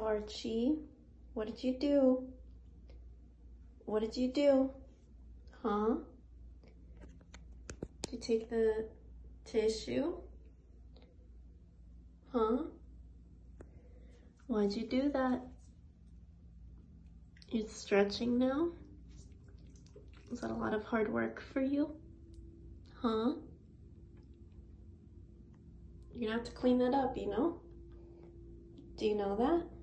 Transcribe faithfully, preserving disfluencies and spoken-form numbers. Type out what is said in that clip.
Archie? What did you do? What did you do? Huh? Did you take the tissue? Huh? Why'd you do that? You're stretching now? Is that a lot of hard work for you? Huh? You're gonna have to clean that up, you know? Do you know that?